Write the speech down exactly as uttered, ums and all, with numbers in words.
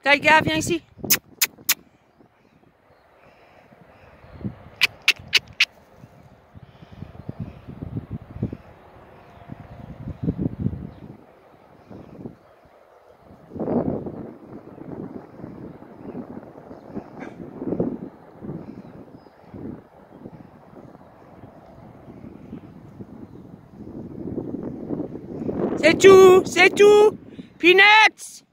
Taïga, viens ici. C'est tout, c'est tout. Peanuts.